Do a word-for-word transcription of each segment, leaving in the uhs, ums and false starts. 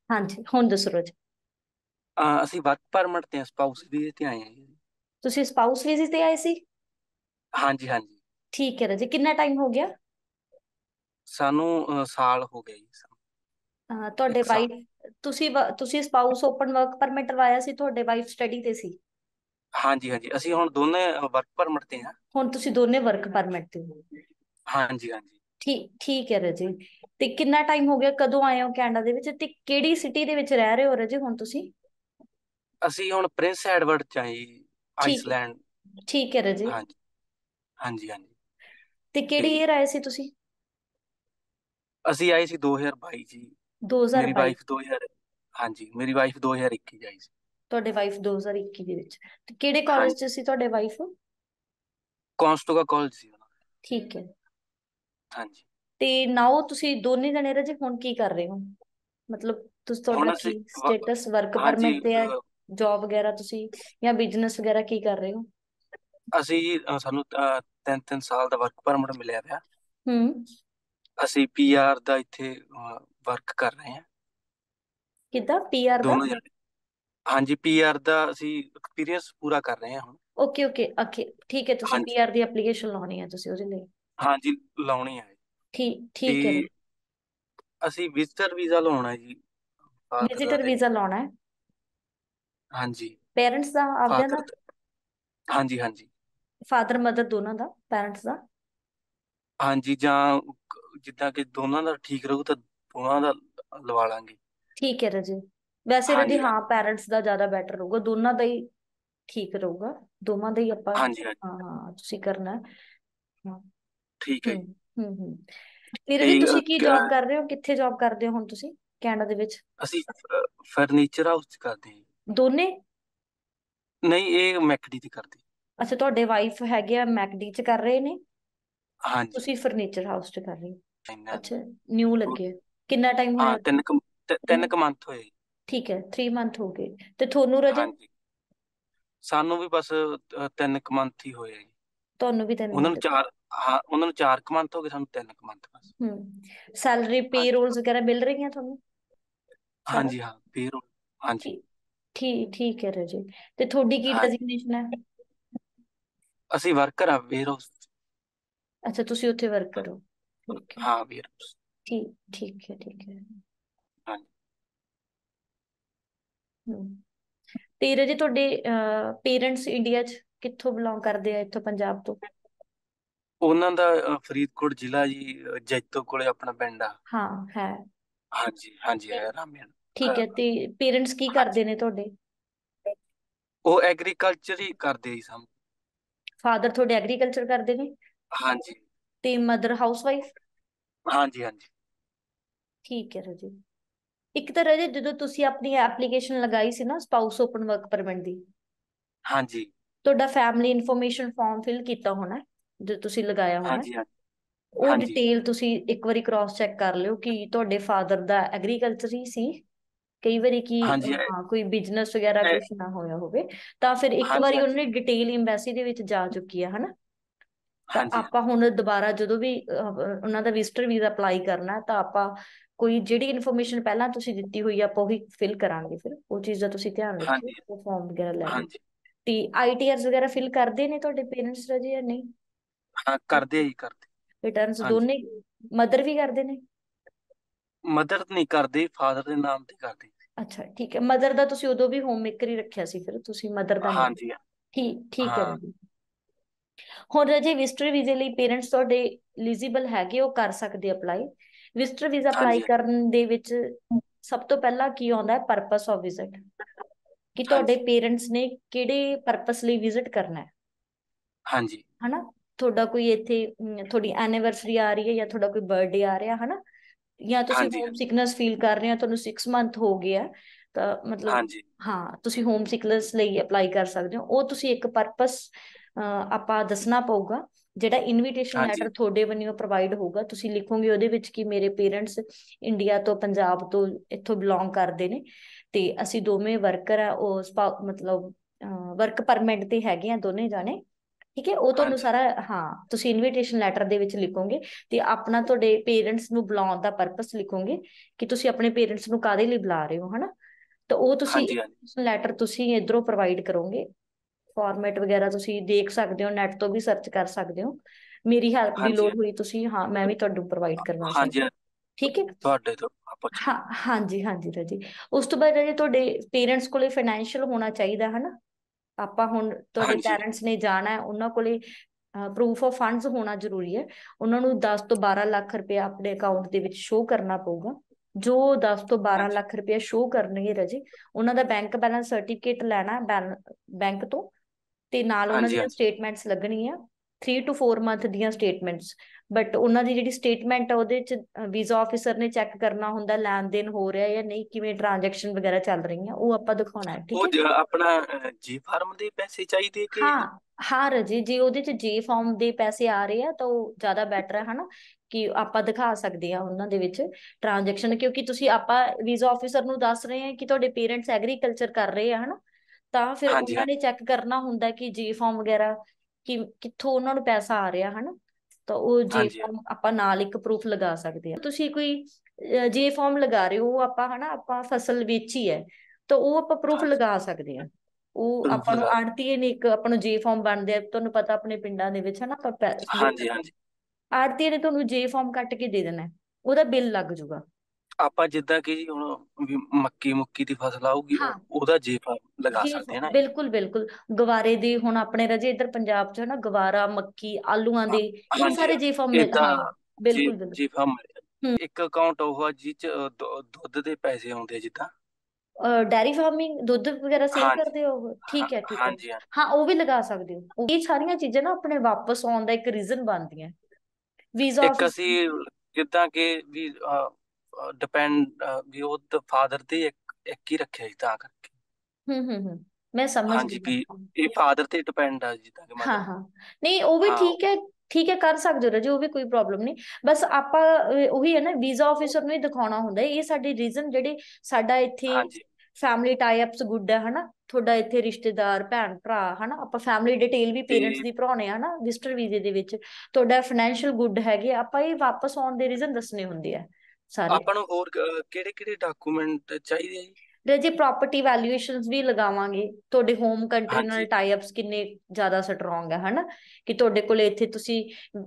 ਹਾਂਜੀ, ਹੁਣ ਦੱਸੋ ਰੋਜ। ਅਹ ਅਸੀਂ ਵਰਕ ਪਰਮਿਟ ਤੇ ਸਪਾਊਸ ਵੀਜ਼ੇ ਤੇ ਆਏ ਹਾਂ ਜੀ। ਤੁਸੀਂ ਸਪਾਊਸ ਵੀਜ਼ੇ ਤੇ ਆਏ ਸੀ? ਹਾਂਜੀ ਹਾਂਜੀ। ਠੀਕ ਹੈ ਰਾਜੇ, ਕਿੰਨਾ ਟਾਈਮ ਹੋ ਗਿਆ? ਸਾਨੂੰ ਅਹ, ਸਾਲ ਹੋ ਗਿਆ ਜੀ ਸਾਨੂੰ। ਅਹ, ਤੁਹਾਡੇ ਇੱਕ ਸਾਲ। ਵਾਈਫ, ਤੁਸੀਂ ਵ- ਤੁਸੀਂ ਸਪਾਊਸ ਓਪਨ ਵਰਕ ਪਰਮਿਟ ਲਵਾਇਆ ਸੀ, ਤੁਹਾਡੇ ਵਾਈਫ ਸਟੱਡੀ ਤੇ ਸੀ? ਹਾਂਜੀ ਹਾਂਜੀ, ਅਸੀਂ ਹੁਣ ਦੋਨੇ ਵਰਕ ਪਰਮਿਟ ਤੇ ਹਾਂ। ਹੁਣ ਤੁਸੀਂ ਦੋਨੇ ਵਰਕ ਪਰਮਿਟ ਤੇ ਹੋ? ਹਾਂਜੀ ਹਾਂਜੀ। ਠੀਕ ਠੀਕ ਹੈ ਰਾਜੇ। ਤੇ ਕਿੰਨਾ ਟਾਈਮ ਹੋ ਗਿਆ, ਕਦੋਂ ਆਏ ਹੋ ਕੈਨੇਡਾ ਦੇ ਵਿੱਚ, ਤੇ ਕਿਹੜੀ ਸਿਟੀ ਦੇ ਵਿੱਚ ਰਹਿ ਰਹੇ ਹੋ ਰਾਜੇ ਹੁਣ ਤੁਸੀਂ? ਅਸੀਂ ਹੁਣ ਪ੍ਰਿੰਸ ਐਡਵਰਡ ਚ ਆਏ ਜੀ, ਠੀਕ ਆਈਸਲੈਂਡ। ਠੀਕ ਹੈ ਰਾਜੇ। ਹਾਂਜੀ ਹਾਂਜੀ ਹਾਂਜੀ। ਤੇ ਕਿਹੜੀ ਤੇ ਈਅਰ ਆਏ ਸੀ ਤੁਸੀਂ? ਅਸੀਂ ਆਏ ਸੀ ਦੋ ਹਜ਼ਾਰ ਬਾਈ ਚ ਜੀ। ਮੇਰੀ ਦੋ ਹਜ਼ਾਰ ਬਾਈ? ਵਾਈਫ ਦੋ ਹਜ਼ਾਰ, ਹਾਂਜੀ ਮੇਰੀ ਵਾਈਫ ਦੋ ਹਜ਼ਾਰ ਇੱਕੀ ਚ ਆਈ ਸੀ। ਤੁਹਾਡੇ ਵਾਈਫ ਦੋ ਹਜ਼ਾਰ ਇੱਕੀ ਦੇ ਵਿੱਚ? ਤੇ ਕਿਹੜੇ ਕਾਲਜ ਹਾਂਜੀ, ਚ ਸੀ ਤੁਹਾਡੇ ਵਾਈਫ? ਕੌਨਸਟੋਗਾ ਕਾਲਜ ਸੀ ਉਹਨਾਂ ਦਾ। ਠੀਕ ਹੈ। ਹਾਂਜੀ। ਤੇ ਨਾਓ ਤੁਸੀਂ ਦੋਨੇ ਜਣੇ ਰਾਜੇ ਹੁਣ ਕੀ ਕਰ ਰਹੇ ਹੋ? ਮਤਲਬ ਤੁਸੀਂ, ਤੁਹਾਡਾ ਹੁਣ ਅਸੀਂ ਕੀ ਵ- ਸਟੇਟਸ ਵਰਕ ਹਾਂਜੀ ਪਰਮਿਟ ਤੇ ਹੈ? ਅ, ਜੌਬ ਵਗੈਰਾ ਤੁਸੀਂ, ਜਾਂ ਬਿਜਨਸ ਵਗੈਰਾ ਕੀ ਕਰ ਰਹੇ ਹੋ? ਅਸੀਂ ਜੀ ਅ, ਸਾਨੂੰ ਅ, ਤਿੰਨ ਤਿੰਨ ਸਾਲ ਦਾ ਵਰਕ ਪਰਮਿਟ ਮਿਲਿਆ ਪਿਆ। ਹੂੰ। ਅਸੀਂ ਪੀ ਆਰ ਦਾ ਇੱਥੇ ਵਰਕ ਕਰ ਰਹੇ ਹਾਂ। ਕਿੱਦਾਂ ਪੀ ਆਰ ਦਾ? ਦੋਨੋਂ ਜਣੇ। ਹਾਂਜੀ, ਪੀ ਆਰ ਦਾ ਅਸੀਂ ਐਕਸਪੀਰੀਅੰਸ ਪੂਰਾ ਕਰ ਰਹੇ ਹਾਂ ਹੁਣ। ਓਕੇ ਓਕੇ ਓਕੇ, ਠੀਕ ਹੈ, ਤੁਸੀਂ ਹਾਂਜੀ ਪੀਆਰ ਦੀ ਐਪਲੀਕੇਸ਼ਨ ਲਾਉਣੀ ਹੈ ਤੁਸੀਂ ਉਹਦੇ ਲਈ? ਹਾਂਜੀ, ਲਾਉਣੀ ਹੈ। ਠੀਕ ਤੇ ਠੀਕ ਹੈ ਰਾਜੇ। ਅਸੀਂ ਵਿਜ਼ਟਰ ਵੀਜ਼ਾ ਲਾਉਣਾ ਹੈ ਜੀ, ਫਾਦਰ ਦਾ ਵਿਜ਼ਿਟਰ ਤੇ। ਵੀਜ਼ਾ ਲਾਉਣਾ ਹੈ? ਹਾਂਜੀ। ਪੇਰੈਂਟਸ ਦਾ, ਆਪਦਿਆਂ ਫਾਦਰ ਦਾ? ਦਾ। ਹਾਂਜੀ ਹਾਂਜੀ। ਫਾਦਰ ਮਦਰ ਦੋਨਾਂ ਦਾ, ਪੈਰੈਂਟਸ ਦਾ? ਹਾਂਜੀ, ਜਾਂ ਜਿੱਦਾਂ ਕਿ ਦੋਨਾਂ ਦਾ ਠੀਕ ਰਹੂ ਤਾਂ ਦੋਨਾਂ ਦਾ ਲਵਾ ਲਾਂਗੇ। ਠੀਕ ਹੈ ਰਾਜੇ। ਵੈਸੇ ਰਾਜੇ ਹਾਂਜੀ ਹਾਂ, ਹਾਂਜੀ। ਪੈਰੈਂਟਸ ਦਾ ਜ਼ਿਆਦਾ ਬੈਟਰ ਰਹੂਗਾ, ਦੋਨਾਂ ਦਾ ਹੀ ਠੀਕ ਰਹੂਗਾ। ਦੋਵਾਂ ਦਾ ਹੀ ਆਪਾਂ, ਹਾਂਜੀ ਹਾਂਜੀ। ਹਾਂ ਹਾਂ ਤੁਸੀਂ ਕਰਨਾ ਹੈ। ਹਾਂ। ਠੀਕ ਹੈ ਹੂੰ ਜੀ। ਹੂੰ ਹੂੰ। ਤੇ ਤੇ ਰਾਜੇ ਅ, ਤੁਸੀਂ ਕੀ ਜੌਬ ਕ- ਕਰ ਰਹੇ ਹੋ, ਕਿੱਥੇ ਜੌਬ ਕਰਦੇ ਹੋ ਹੁਣ ਤੁਸੀਂ ਕੈਨੇਡਾ ਦੇ ਵਿੱਚ? ਅਸੀਂ ਫਰਨੀਚਰ ਹਾਊਸ ਚ ਕਰਦੇ ਹਾਂ ਜੀ। ਦੋਨੇ? ਨਹੀਂ, ਇਹ ਮੈਕਡੀ ਤੇ ਕਰਦੇ। ਅੱਛਾ, ਤੁਹਾਡੇ ਵਾਈਫ ਹੈਗੇ ਆ ਮੈਕਡੀ ਚ ਕਰ ਰਹੇ ਨੇ, ਹਾਂਜੀ। ਤੁਸੀਂ ਫਰਨੀਚਰ ਹਾਊਸ ਚ ਕਰ ਰਹੇ ਹੋ? ਇੰਨਾ ਅੱਛਾ, ਨਿਊ ਲੱਗੇ ਆ? ਕਿੰਨਾ ਟਾਈਮ ਹਾਂ, ਹੋਇਆ? ਤਿੰਨ ਕੁ ਤ- ਤਿੰਨ ਕੁ ਮੰਥ ਹੋਏ। ਠੀਕ ਹੈ, ਥ੍ਰੀ ਮੰਥ ਹੋ ਗਏ। ਤੇ ਤੁਹਾਨੂੰ ਰਾਜੇ? ਹਾਂਜੀ, ਸਾਨੂੰ ਵੀ ਬਸ ਅ, ਤਿੰਨ ਕੁ ਮੰਥ ਹੀ ਹੋਏ ਆ ਜੀ। ਤੁਹਾਨੂੰ ਵੀ ਤਿੰਨ ਉਹਨਾਂ ਨੂੰ ਮੰਥ? ਚਾਰ, ਹਾਂ ਉਹਨਾਂ ਨੂੰ ਚਾਰ ਕੁ ਮੰਥ ਹੋ ਗਏ, ਸਾਨੂੰ ਤਿੰਨ ਕੁ ਮੰਥ ਬਸ। ਹੂੰ। ਸੈਲਰੀ ਪੇ ਹਾਂਜੀ ਰੋਲਸ ਵਗੈਰਾ ਮਿਲ ਰਹੀਆਂ ਤੁਹਾਨੂੰ? ਸਾਰਾ ਹਾਂਜੀ। ਹਾਂ ਫੇਰ। ਹਾਂਜੀ ਠੀਕ ਠੀਕ ਠੀਕ ਹੈ ਰਾਜੇ। ਤੇ ਤੁਹਾਡੀ ਕੀ ਹਾਂਜੀ। ਡੈਜ਼ਿਗਨੇਸ਼ਨ ਹੈ? ਅਸੀਂ ਵਰਕਰ ਆ ਵੇਅਰ ਹਾਊਸ। ਅੱਛਾ, ਤੁਸੀਂ ਉੱਥੇ ਵਰਕ ਕਰੋ? ਠੀਕ ਹੈ। ਹਾਂ ਵੇਅਰ ਹਾਊਸ। ਠੀਕ ਠੀਕ ਹੈ ਠੀਕ ਹੈ। ਹਾਂਜੀ। ਹੂੰ। ਤੇ ਰਾਜੇ ਤੁਹਾਡੇ ਪੇਰੈਂਟਸ ਇੰਡੀਆ ਚ ਕਿੱਥੋਂ ਬਿਲੋਂਗ ਕਰਦੇ ਆ, ਇੱਥੋਂ ਪੰਜਾਬ ਤੋਂ? ਉਹਨਾਂ ਦਾ ਅ, ਫਰੀਦਕੋਟ ਜ਼ਿਲ੍ਹਾ ਜੀ, ਅ, ਜੈਤੋ ਕੋਲੇ ਆਪਣਾ ਪਿੰਡ ਆ। ਹਾਂ ਹੈ। ਹਾਂਜੀ ਹਾਂਜੀ, ਤੇ- ਹੈ ਰਾਮੇਨ। ਠੀਕ ਹੈ, ਤੇ ਪੇਰੈਂਟਸ ਕੀ ਹਾਂਜੀ, ਕਰਦੇ ਨੇ ਤੁਹਾਡੇ? ਉਹ ਐਗਰੀਕਲਚਰ ਹੀ ਕਰਦੇ ਜੀ ਸਮ। ਫਾਦਰ ਤੁਹਾਡੇ ਐਗਰੀਕਲਚਰ ਕਰਦੇ ਨੇ? ਹਾਂਜੀ ਤੇ ਮਦਰ ਹਾਊਸ ਵਾਈਫ? ਹਾਂਜੀ ਹਾਂਜੀ। ਠੀਕ ਹੈ ਰਾਜੇ। ਇੱਕ ਤਾਂ ਰਾਜੇ, ਜਦੋਂ ਤੁਸੀਂ ਆਪਣੀ ਐਪਲੀਕੇਸ਼ਨ ਲਗਾਈ ਸੀ ਨਾ ਸਪਾਊਸ ਓਪਨ ਵਰਕ ਪਰਮਿਟ ਦੀ, ਹਾਂਜੀ ਤੁਹਾਡਾ ਫੈਮਿਲੀ ਇਨਫੋਰਮੇਸ਼ਨ ਫਾਰਮ ਫਿਲ ਕੀਤਾ ਹੋਣਾ ਜੋ ਤੁਸੀਂ ਲਗਾਇਆ ਹੋਣਾ, ਹਾਂਜੀ। ਹਾਂਜੀ ਉਹ ਹਾਂਜੀ ਡਿਟੇਲ ਤੁਸੀਂ ਇੱਕ ਵਾਰੀ ਕ੍ਰਾਸ ਚੈੱਕ ਕਰ ਲਿਓ ਕਿ ਤੁਹਾਡੇ ਫਾਦਰ ਦਾ ਐਗਰੀਕਲਚਰ ਹੀ ਸੀ। ਕਈ ਵਾਰੀ ਕੀ ਹਾਂਜੀ। ਇਹ- ਹਾਂ, ਕੋਈ ਬਿਜ਼ਨਸ ਵਗੈਰਾ ਇਹ- ਕੁਛ ਨਾ ਹੋਇਆ ਹੋਵੇ, ਤਾਂ ਫਿਰ ਇੱਕ ਹਾਂਜੀ ਵਾਰੀ ਹਾਂਜੀ। ਉਹਨਾਂ ਦੀ ਡਿਟੇਲ ਇੰਬੈਸੀ ਦੇ ਵਿੱਚ ਜਾ ਚੁੱਕੀ ਆ, ਹਨਾ। ਤਾਂ ਹਾਂਜੀ ਆਪਾਂ ਹੁਣ ਦੁਬਾਰਾ ਜਦੋਂ ਵੀ ਅਹ, ਉਹਨਾਂ ਦਾ ਵਿਜ਼ਟਰ ਵੀਜ਼ਾ ਅਪਲਾਈ ਕਰਨਾ, ਤਾਂ ਆਪਾਂ ਕੋਈ ਜਿਹੜੀ ਇਨਫੋਰਮੇਸ਼ਨ ਪਹਿਲਾਂ ਤੁਸੀਂ ਦਿੱਤੀ ਹੋਈ ਆ ਆਪਾਂ ਉਹੀ ਫਿਲ ਕਰਾਂਗੇ, ਫਿਰ ਉਹ ਚੀਜ਼ ਦਾ ਤੁਸੀਂ ਧਿਆਨ ਰੱਖਿਓ, ਹਾਂਜੀ। ਉਹ ਫਾਰਮ ਵਗੈਰਾ ਲੈ ਲਿਓ। ਹਾਂਜੀ ਤੇ ਆਈ ਟੀ ਆਰ ਵਗੈਰਾ ਫਿਲ ਕਰਦੇ ਨੇ ਤੁਹਾਡੇ ਪੇਰੈਂਟਸ ਰਾਜੇ ਜਾਂ ਨਹੀਂ? ਹਾਂ, ਕਰਦੇ ਆ ਜੀ ਕਰਦੇ। ਰਿਟਰਨਸ ਹਾਂਜੀ, ਦੋਨੇ? ਮਦਰ ਵੀ ਕਰਦੇ ਨੇ? ਮਦਰ ਨਹੀਂ ਕਰਦੇ, ਫਾਦਰ ਦੇ ਨਾਮ ਤੇ ਕਰਦੇ। ਅੱਛਾ ਠੀਕ ਹੈ, ਮਦਰ ਦਾ ਤੁਸੀਂ ਉਦੋਂ ਵੀ ਹੋਮ ਮੇਕਰ ਹੀ ਰੱਖਿਆ ਸੀ, ਫਿਰ ਤੁਸੀਂ ਮਦਰ ਦਾ ਨਹੀਂ? ਹਾਂਜੀ ਠੀਕ ਠੀਕ ਹੈ ਹਾਂ। ਰਾਜੇ। ਹੁਣ ਰਾਜੇ ਵਿਜ਼ਟਰ ਵੀਜ਼ੇ ਲਈ ਪੇਰੈਂਟਸ ਤੁਹਾਡੇ ਐਲੀਜੀਬਲ ਹੈਗੇ, ਉਹ ਕਰ ਸਕਦੇ ਅਪਲਾਈ। ਵਿਜ਼ਟਰ ਵੀਜ਼ਾ ਅਪਲਾਈ ਹਾਂਜੀ ਕਰਨ ਦੇ ਵਿੱਚ ਸਭ ਤੋਂ ਪਹਿਲਾਂ ਕੀ ਆਉਂਦਾ ਹੈ, ਪਰਪਸ ਆਫ ਵਿਜ਼ਿਟ, ਕਿ ਤੁਹਾਡੇ ਹਾਂਜੀ ਪੇਰੈਂਟਸ ਨੇ ਕਿਹੜੇ ਪਰਪਸ ਲਈ ਵਿਜ਼ਿਟ ਕਰਨਾ ਹੈ, ਹਾਂਜੀ ਹਨਾ। ਤੁਹਾਡਾ ਕੋਈ ਇੱਥੇ ਅਮ, ਤੁਹਾਡੀ ਐਨੀਵਰਸਰੀ ਆ ਰਹੀ ਹੈ, ਜਾਂ ਤੁਹਾਡਾ ਕੋਈ ਬਰਥਡੇ ਆ ਰਿਹਾ, ਹਨਾ, ਜਾਂ ਤੁਸੀਂ ਹਾਂਜੀ ਹੋਮ ਸਿਕਨੈਸ ਫੀਲ ਕਰ ਰਹੇ ਹੋ, ਤੁਹਾਨੂੰ ਸਿਕਸ ਮੰਥ ਹੋ ਗਿਆ, ਤਾਂ ਮਤਲਬ ਹਾਂਜੀ ਹਾਂ ਤੁਸੀਂ ਹੋਮ ਸਿਕਨੈਸ ਲਈ ਅਪਲਾਈ ਕਰ ਸਕਦੇ ਹੋ। ਉਹ ਤੁਸੀਂ ਇੱਕ ਪਰਪਸ ਆਪਾਂ ਦੱਸਣਾ ਪਊਗਾ, ਜਿਹੜਾ ਇਨਵੀਟੇਸ਼ਨ ਹਾਂਜੀ ਲੈਟਰ ਤੁਹਾਡੇ ਵੱਲੋਂ ਪ੍ਰੋਵਾਈਡ ਹੋਊਗਾ, ਤੁਸੀਂ ਲਿਖੋਗੇ ਉਹਦੇ ਵਿੱਚ ਕਿ ਮੇਰੇ ਪੇਰੈਂਟਸ ਇੰਡੀਆ ਤੋਂ, ਪੰਜਾਬ ਤੋਂ, ਇੱਥੋਂ ਬਿਲੋਂਗ ਕਰਦੇ ਨੇ, ਤੇ ਅਸੀਂ ਦੋਵੇਂ ਵਰਕਰ ਆ, ਉਹ ਸਪਾ- ਮਤਲਬ ਵਰਕ ਪਰਮਿਟ ਤੇ ਹੈਗੇ ਆ ਦੋਨੇ ਜਾਣੇ, ਠੀਕ ਹੈ, ਉਹ ਤੁਹਾਨੂੰ ਹਾਂਜੀ ਸਾਰਾ, ਹਾਂ ਤੁਸੀਂ ਇਨਵੀਟੇਸ਼ਨ ਲੈਟਰ ਦੇ ਵਿੱਚ ਲਿਖੋਗੇ ਤੇ ਆਪਣਾ ਤੁਹਾਡੇ ਪੇਰੈਂਟਸ ਨੂੰ ਬੁਲਾਉਣ ਦਾ ਪਰਪਸ ਲਿਖੋਗੇ ਕਿ ਤੁਸੀਂ ਆਪਣੇ ਪੇਰੈਂਟਸ ਨੂੰ ਕਾਹਦੇ ਲਈ ਬੁਲਾ ਰਹੇ ਹੋ, ਹਨਾ। ਤਾਂ ਉਹ ਤੁਸੀਂ ਹਾਂਜੀ ਹਾਂਜੀ ਇਨਵੀਟੇਸ਼ਨ ਲੈਟਰ ਤੁਸੀਂ ਇਧਰੋਂ ਪ੍ਰੋਵਾਈਡ ਕਰੋਗੇ। ਫਾਰਮੈਟ ਵਗੈਰਾ ਤੁਸੀਂ ਦੇਖ ਸਕਦੇ ਹੋ, ਨੈਟ ਤੋਂ ਵੀ ਸਰਚ ਕਰ ਸਕਦੇ ਹੋ। ਮੇਰੀ ਹੈਲਪ ਦੀ ਹਾਂਜੀ ਲੋੜ ਹੋਈ ਤੁਸੀਂ, ਹਾਂ ਮੈਂ ਵੀ ਤੁਹਾਨੂੰ ਪ੍ਰੋਵਾਈਡ ਕਰਵਾ ਹਾਂਜੀ ਸਕਦੀ। ਹਾਂਜੀ, ਠੀਕ ਹੈ। ਤੁਹਾਡੇ ਤੋਂ ਪੁੱਛ ਹਾਂ ਲਓ। ਹਾਂਜੀ ਹਾਂਜੀ ਰਾਜੀ। ਉਸ ਤੋਂ ਬਾਅਦ ਰਾਜੇ ਤੁਹਾਡੇ ਪੇਰੈਂਟਸ ਕੋਲੇ ਫਾਈਨੈਂਸ਼ੀਅਲ ਹੋਣਾ ਚਾਹੀਦਾ, ਹਨਾ। ਆਪਾਂ ਹੁਣ ਤੁਹਾਡੇ ਹਾਂਜੀ ਪੈਰੈਂਟਸ ਨੇ ਜਾਣਾ ਹੈ, ਉਹਨਾਂ ਕੋਲੇ ਪ੍ਰੂਫ ਆਫ ਫੰਡਸ ਹੋਣਾ ਜ਼ਰੂਰੀ ਹੈ। ਉਹਨਾਂ ਨੂੰ ਦਸ ਤੋਂ ਬਾਰਾਂ ਲੱਖ ਰੁਪਇਆ ਆਪਣੇ ਅਕਾਊਂਟ ਦੇ ਵਿੱਚ ਸ਼ੋਅ ਕਰਨਾ ਪਊਗਾ। ਜੋ ਦਸ ਤੋਂ ਬਾਰਾਂ ਹਾਂਜੀ ਲੱਖ ਰੁਪਇਆ ਸ਼ੋਅ ਕਰਨਗੇ ਰਾਜੇ, ਉਹਨਾਂ ਦਾ ਬੈਂਕ ਬੈਲੈਂਸ ਸਰਟੀਫਿਕੇਟ ਲੈਣਾ ਬੈਂਕ ਤੋਂ, ਤੇ ਨਾਲ ਉਹਨਾਂ ਹਾਂਜੀ ਦੀਆਂ ਹਾਂਜੀ ਸਟੇਟਮੈਂਟਸ ਲੱਗਣਗੀਆਂ, ਥ੍ਰੀ ਟੂ ਫੋਰ ਮੰਥ ਦੀਆਂ ਸਟੇਟਮੈਂਟਸ। ਬਟ ਉਹਨਾਂ ਦੀ ਜਿਹੜੀ ਸਟੇਟਮੈਂਟ ਆ ਉਹਦੇ ਚ ਵੀਜ਼ਾ ਆਫਿਸਰ ਨੇ ਚੈੱਕ ਕਰਨਾ ਹੁੰਦਾ ਲੈਣ ਦੇਣ ਹੋ ਰਿਹਾ ਜਾਂ ਨਹੀਂ, ਕਿਵੇਂ ਟ੍ਰਾਂਜੈਕਸ਼ਨ ਵਗੈਰਾ ਚੱਲ ਰਹੀਆਂ, ਉਹ ਆਪਾਂ ਦਿਖਾਉਣਾ ਹੈ। ਠੀਕ ਉਹ ਹੈ। ਜ- ਆਪਣਾ ਜੀ ਫਾਰਮ ਦੇ ਪੈਸੇ ਚਾਹੀਦੇ ਕਿ? ਹਾਂ ਹਾਂ ਰਾਜੇ, ਜੇ ਉਹਦੇ ਚ ਜੇ ਫਾਰਮ ਦੇ ਪੈਸੇ ਆ ਰਹੇ ਆ ਤਾਂ ਉਹ ਜ਼ਿਆਦਾ ਬੈਟਰ ਹੈ, ਹਨਾ। ਕਿ ਆਪਾਂ ਦਿਖਾ ਸਕਦੇ ਹਾਂ ਉਹਨਾਂ ਦੇ ਵਿੱਚ ਟ੍ਰਾਂਜੈਕਸ਼ਨ, ਕਿਉਂਕਿ ਤੁਸੀਂ ਆਪਾਂ ਵੀਜ਼ਾ ਆਫਿਸਰ ਨੂੰ ਦੱਸ ਰਹੇ ਹਾਂ ਕਿ ਤੁਹਾਡੇ ਪੇਰੈਂਟਸ ਐਗਰੀਕਲਚਰ ਕਰ ਰਹੇ ਆ, ਹਨਾ। ਤਾਂ ਫਿਰ ਹਾਂਜੀ ਉਹਨਾਂ ਨੇ ਹਾਂਜੀ ਚੈੱਕ ਕਰਨਾ ਹੁੰਦਾ ਕਿ ਜੇ ਫਾਰਮ ਵਗੈਰਾ ਕਿ ਕਿੱਥੋਂ ਉਹਨਾਂ ਨੂੰ ਪੈਸਾ ਆ ਰਿਹਾ, ਹਨਾ। ਤਾਂ ਉਹ ਜੇ ਹਾਂਜੀ ਫਾਰਮ ਆਪਾਂ ਨਾਲ ਇੱਕ ਪ੍ਰੂਫ ਲਗਾ ਸਕਦੇ ਹਾਂ। ਤੁਸੀਂ ਕੋਈ ਜੇ ਫਾਰਮ ਲਗਾ ਰਹੇ ਹੋ, ਉਹ ਆਪਾਂ ਹਨਾ ਆਪਾਂ ਫਸਲ ਵੇਚੀ ਹੈ, ਤਾਂ ਉਹ ਆਪਾਂ ਪ੍ਰੂਫ ਹਾਂਜੀ, ਲਗਾ ਸਕਦੇ ਹਾਂ। ਉਹ ਪ੍ਰੂਫ ਆਪਾਂ ਨੂੰ ਲਗਾ। ਆੜਤੀਏ ਨੇ ਇੱਕ ਆਪਾਂ ਨੂੰ ਜੇ ਫਾਰਮ ਬਣਦੇ ਆ, ਤੁਹਾਨੂੰ ਪਤਾ ਆਪਣੇ ਪਿੰਡਾਂ ਦੇ ਵਿੱਚ ਹਨਾ, ਆਪਾਂ ਹਾਂਜੀ ਹਾਂਜੀ, ਆੜਤੀਏ ਨੇ ਤੁਹਾਨੂੰ ਜੇ ਫਾਰਮ ਕੱਟ ਕੇ ਦੇ ਦੇਣਾ, ਉਹਦਾ ਬਿੱਲ ਲੱਗ ਜਾਊਗਾ। ਆਪਾਂ ਜਿੱਦਾਂ ਕਿ ਜੀ ਹੁਣ ਵੀ ਮੱਕੀ ਮੁੱਕੀ ਦੀ ਫਸਲ ਆਊਗੀ, ਹਾਂ ਉਹ ਉਹਦਾ ਜੇ ਫਾਰਮ ਲਗਾ ਜੀ ਸਕਦੇ ਹਾਂ ਨਾ। ਬਿਲਕੁਲ ਬਿਲਕੁਲ। ਗਵਾਰੇ ਦੀ ਹੁਣ ਆਪਣੇ ਰਾਜੇ ਇੱਧਰ ਪੰਜਾਬ ਚ ਹਨਾ, ਗਵਾਰਾ ਮੱਕੀ ਆਲੂਆਂ ਦੇ ਇਹ ਹਾਂਜੀ ਸਾਰੇ ਹਾਂਜੀ, ਜੇ ਫਾਰਮ ਮਿਲ, ਏਦਾਂ ਹਾਂ ਜੀ ਬਿਲਕੁਲ ਬਿਲਕੁਲ। ਜੀ ਫਾਰਮ ਇੱਕ ਅਕਾਊਂਟ ਉਹ ਆ ਜਿਹ ਚ ਦੁ- ਦੁੱਧ ਦੇ ਪੈਸੇ ਆਉਂਦੇ ਜਿੱਦਾਂ। ਡੈਰੀ ਫਾਰਮਿੰਗ, ਦੁੱਧ ਵਗੈਰਾ ਸੇਲ ਹਾਂਜੀ ਕਰਦੇ ਹੋ ਉਹ? ਹਾਂ- ਠੀਕ ਹੈ ਠੀਕ ਹੈ। ਹਾਂਜੀ ਹਾਂਜੀ ਹਾਂ ਉਹ ਵੀ ਲਗਾ ਸਕਦੇ ਹੋ। ਉਹ- ਇਹ ਸਾਰੀਆਂ ਚੀਜ਼ਾਂ ਨਾ ਆਪਣੇ ਵਾਪਸ ਆਉਣ ਦਾ ਇੱਕ ਰੀਜ਼ਨ ਬਣਦੀਆਂ ਵੀਜ਼ਾ ਇੱਕ ਆਫਿਸ। ਅਸੀਂ ਜਿੱਦਾਂ ਕਿ ਵੀ ਡਿਪੈਂਡ ਵੀ ਉਹ ਫਾਦਰ ਤੇ ਇੱਕ ਇੱਕ ਹੀ ਰੱਖਿਆ ਜੀ ਤਾਂ ਕਰਕੇ। ਹੂੰ ਹੂੰ ਹੂੰ, ਮੈਂ ਸਮਝ ਹਾਂਜੀ ਗਈ ਵੀ ਹਾਂ। ਇਹ ਫਾਦਰ ਤੇ ਡਿਪੈਂਡ ਆ ਜਿੱਦਾਂ ਕਿ ਹਾਂ ਮਦਰ। ਹਾਂ, ਨਹੀਂ ਉਹ ਵੀ ਹਾਂ ਠੀਕ ਹੈ। ਠੀਕ ਹੈ ਕਰ ਸਕਦੇ ਹੋ ਰਾਜੇ, ਉਹ ਵੀ ਕੋਈ ਪ੍ਰੋਬਲਮ ਨਹੀਂ। ਬਸ ਆਪਾਂ ਅਹ, ਉਹੀ ਹੈ ਨਾ, ਵੀਜ਼ਾ ਆਫਿਸਰ ਨੂੰ ਹੀ ਦਿਖਾਉਣਾ ਹੁੰਦਾ ਹੈ। ਇਹ ਸਾਡੇ ਰੀਜ਼ਨ ਜਿਹੜੇ ਸਾਡਾ ਇੱਥੇ ਹਾਂਜੀ ਫੈਮਿਲੀ ਟਾਈਪਸ ਗੁੱਡ ਹੈ, ਹਨਾ। ਤੁਹਾਡਾ ਇੱਥੇ ਰਿਸ਼ਤੇਦਾਰ ਭੈਣ ਭਰਾ, ਹਨਾ। ਆਪਾਂ ਫੈਮਿਲੀ ਡਿਟੇਲ ਵੀ ਤੇ ਪੇਰੈਂਟਸ ਦੀ ਭਰਾਉਣੇ ਆ ਨਾ ਵਿਜ਼ਟਰ ਵੀਜ਼ੇ ਦੇ ਵਿੱਚ। ਤੁਹਾਡਾ ਫਾਈਨੈਂਸ਼ੀਅਲ ਗੁੱਡ ਹੈਗੇ, ਆਪਾਂ ਇਹ ਵਾਪਸ ਆਉਣ ਦੇ ਰੀਜ਼ਨ ਦੱਸਣੇ ਹੁੰਦੇ ਆ ਸਾਰੇ। ਆਪਾਂ ਨੂੰ ਹੋਰ ਕਿਹੜੇ ਕਿਹੜੇ ਡਾਕੂਮੈਂਟ ਚਾਹੀਦੇ ਆ ਜੀ? ਰਾਜੇ ਪ੍ਰੋਪਰਟੀ ਵੈਲਿਊਏਸ਼ਨਸ ਵੀ ਲਗਾਵਾਂਗੇ, ਤੁਹਾਡੇ ਹੋਮ ਕੰਟਰੀ ਨਾਲ ਹਾਂਜੀ ਟਾਈ ਅਪਸ ਕਿੰਨੇ ਜ਼ਿਆਦਾ ਸਟਰੋਂਗ ਹੈ, ਹਨਾ। ਕਿ ਤੁਹਾਡੇ ਕੋਲ ਇੱਥੇ ਤੁਸੀਂ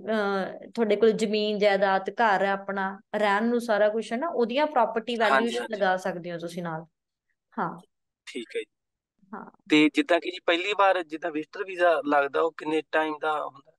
ਅਹ ਤੁਹਾਡੇ ਕੋਲ ਜ਼ਮੀਨ ਜਾਇਦਾਦ ਘਰ ਹੈ ਆਪਣਾ, ਰਹਿਣ ਨੂੰ ਸਾਰਾ ਕੁਝ ਹੈ ਨਾ, ਉਹਦੀਆਂ ਪ੍ਰੋਪਰਟੀ ਹਾਂਜੀ ਵੈਲਿਊਏਸ਼ਨ ਹਾਂਜੀ, ਲਗਾ ਸਕਦੇ ਹੋ ਤੁਸੀਂ ਨਾਲ। ਹਾਂ ਠੀਕ ਹੈ ਜੀ। ਹਾਂ ਤੇ ਜਿੱਦਾਂ ਕਿ ਜੀ ਪਹਿਲੀ ਵਾਰ ਜਿੱਦਾਂ ਵਿਜ਼ਟਰ ਵੀਜ਼ਾ ਲੱਗਦਾ, ਉਹ ਕਿੰਨੇ ਟਾਈਮ ਦਾ ਹੁੰਦਾ?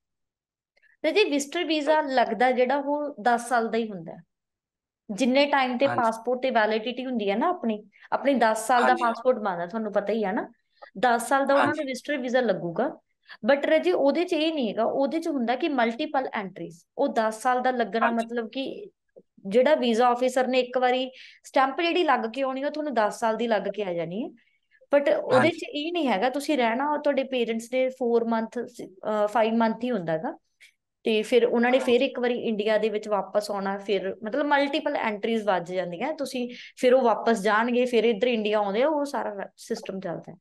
ਰਾਜੇ ਵਿਜ਼ਟਰ ਵੀਜ਼ਾ ਲੱਗਦਾ ਜਿਹੜਾ ਉਹ ਦਸ ਸਾਲ ਦਾ ਹੀ ਹੁੰਦਾ ਹੈ। ਜਿੰਨੇ ਟਾਈਮ ਤੇ ਹਾਂਜੀ ਪਾਸਪੋਰਟ ਤੇ ਵੈਲਿਡਿਟੀ ਹੁੰਦੀ ਹੈ ਨਾ ਆਪਣੀ ਆਪਣੀ ਦਸ ਸਾਲ ਦਾ ਹਾਂਜੀ ਹਾਂਜੀ ਪਾਸਪੋਰਟ ਬਣਦਾ, ਤੁਹਾਨੂੰ ਪਤਾ ਹੀ ਹੈ ਨਾ। ਦਸ ਸਾਲ ਦਾ ਉਹਨਾਂ ਨੂੰ ਹਾਂਜੀ ਵਿਜ਼ਟਰ ਵੀਜ਼ਾ ਲੱਗੂਗਾ। ਬਟ ਰਾਜੇ ਉਹਦੇ ਚ ਇਹ ਨਹੀਂ ਹੈਗਾ, ਉਹਦੇ ਚ ਹੁੰਦਾ ਕਿ ਮਲਟੀਪਲ ਐਂਟਰੀਜ਼। ਉਹ ਦਸ ਸਾਲ ਦਾ ਲੱਗਣਾ ਹਾਂਜੀ ਮਤਲਬ ਕਿ ਜਿਹੜਾ ਵੀਜ਼ਾ ਆਫਿਸਰ ਨੇ ਇੱਕ ਵਾਰੀ ਸਟੈਂਪ ਜਿਹੜੀ ਲੱਗ ਕੇ ਆਉਣੀ, ਉਹ ਤੁਹਾਨੂੰ ਦਸ ਸਾਲ ਦੀ ਲੱਗ ਕੇ ਆ ਜਾਣੀ ਹੈ। ਬਟ ਉਹਦੇ ਚ ਹਾਂਜੀ ਇਹ ਨਹੀਂ ਹੈਗਾ, ਤੁਸੀਂ ਰਹਿਣਾ ਤੁਹਾਡੇ ਪੇਰੈਂਟਸ ਦੇ ਫੋਰ ਮੰਥ ਫਾਈਵ ਮੰਥ ਹੀ ਹੁੰਦਾ ਹੈਗਾ। ਤੇ ਫਿਰ ਉਹਨਾਂ ਨੇ ਫਿਰ ਹਾਂਜੀ, ਇੱਕ ਵਾਰੀ ਇੰਡੀਆ ਦੇ ਵਿੱਚ ਵਾਪਸ ਆਉਣਾ, ਫਿਰ ਮਤਲਬ ਮਲਟੀਪਲ ਐਂਟਰੀਜ਼ ਵੱਜ ਜਾਂਦੀਆਂ ਤੁਸੀਂ। ਫਿਰ ਉਹ ਵਾਪਸ ਜਾਣਗੇ, ਫਿਰ ਇੱਧਰ ਇੰਡੀਆ ਆਉਂਦੇ ਆ, ਉਹ ਸਾਰਾ ਸਿਸਟਮ ਚੱਲਦਾ ਹੈ।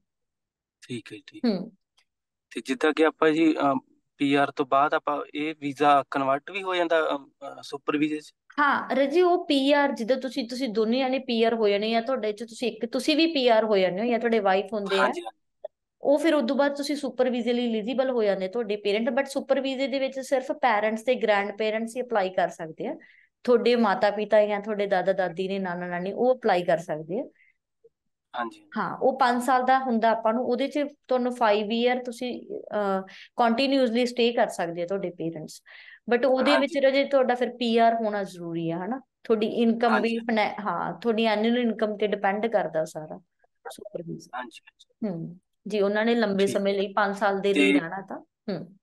ਠੀਕ ਹੈ ਜੀ, ਠੀਕ। ਹੂੰ। ਤੇ ਜਿੱਦਾਂ ਕਿ ਆਪਾਂ ਜੀ ਪੀ ਆਰ ਤੋਂ ਬਾਅਦ ਆਪਾਂ ਇਹ ਵੀਜ਼ਾ ਕਨਵਰਟ ਵੀ ਹੋ ਜਾਂਦਾ ਸੁਪਰ ਵੀਜ਼ੇ ਚ? ਹਾਂ ਰਜੀ, ਉਹ ਪੀ ਆਰ ਜਿੱਦਾਂ ਤੁਸੀਂ ਤੁਸੀਂ ਦੋਨੇ ਜਾਣੇ ਪੀ ਆਰ ਹੋ ਜਾਣੇ, ਜਾਂ ਤੁਹਾਡੇ ਚ ਤੁਸੀਂ ਇੱਕ ਤੁਸੀਂ ਵੀ ਪੀ ਆਰ ਹੋ ਜਾਂਦੇ ਹੋ, ਜਾਂ ਤੁਹਾਡੇ ਵਾਈਫ ਹੁੰਦੇ ਆ। ਹਾਂਜੀ ਉਹ ਫਿਰ ਉਦੋਂ ਬਾਅਦ ਤੁਸੀਂ ਸੁਪਰ ਵੀਜ਼ੇ ਲਈ ਐਲੀਜੀਬਲ ਹੋ ਜਾਂਦੇ ਤੁਹਾਡੇ ਪੇਰੈਂਟ। ਬਟ ਸੁਪਰ ਵੀਜ਼ੇ ਦੇ ਵਿੱਚ ਸਿਰਫ ਪੈਰੈਂਟਸ ਤੇ ਗ੍ਰੈਂਡ ਪੇਰੈਂਟਸ ਹੀ ਅਪਲਾਈ ਕਰ ਸਕਦੇ ਆ। ਤੁਹਾਡੇ ਮਾਤਾ ਪਿਤਾ ਜਾਂ ਤੁਹਾਡੇ ਦਾਦਾ ਦਾਦੀ ਨੇ, ਨਾਨਾ ਨਾਨੀ, ਉਹ ਅਪਲਾਈ ਕਰ ਸਕਦੇ ਆ। ਹਾਂਜੀ ਹਾਂ ਉਹ ਪੰਜ ਸਾਲ ਦਾ ਹੁੰਦਾ ਆਪਾਂ ਨੂੰ, ਉਹਦੇ ਚ ਤੁਹਾਨੂੰ ਫਾਈਵ ਈਅਰ ਤੁਸੀਂ ਕੰਟੀਨਿਊਸਲੀ ਸਟੇ ਕਰ ਸਕਦੇ ਆ ਤੁਹਾਡੇ ਪੇਰੈਂਟਸ। ਬਟ ਉਹਦੇ ਵਿੱਚ ਹਾਂਜੀ ਜੇ ਤੁਹਾਡਾ ਫਿਰ ਪੀ ਆਰ ਹੋਣਾ ਜ਼ਰੂਰੀ ਆ, ਹਨਾ। ਤੁਹਾਡੀ ਇਨਕਮ ਵੀ ਹਾਂਜੀ ਫਨੈ- ਹਾਂ ਤੁਹਾਡੀ ਐਨੂਅਲ ਇਨਕਮ ਤੇ ਡਿਪੈਂਡ ਕਰਦਾ ਸਾਰਾ ਸੁਪਰ ਵੀਜ਼ਾ। ਹਾਂਜੀ ਹਾਂਜੀ, ਹੂੰ, ਜੀ ਉਹਨਾਂ ਨੇ ਲੰਬੇ ਠੀਕ। ਸਮੇਂ ਲਈ ਪੰਜ ਸਾਲ ਦੇ ਤੇ ਲਈ ਰਹਿਣਾ ਤਾਂ। ਹੂੰ